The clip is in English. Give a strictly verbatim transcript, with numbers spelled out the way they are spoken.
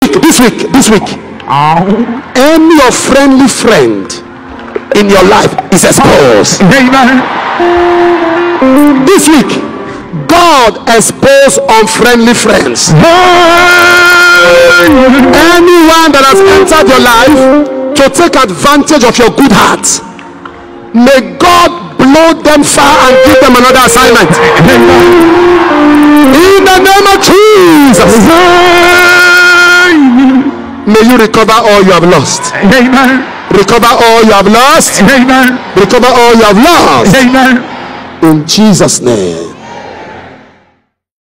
week, this week, this week, any unfriendly friend in your life is exposed. Amen. This week, God expose unfriendly friends. Anyone that has entered your life to take advantage of your good heart, may God blow them far and give them another assignment. In the name of Jesus. May you recover all you have lost. Amen. Recover all you have lost. Amen. Recover all you have lost. Amen. In Jesus' name.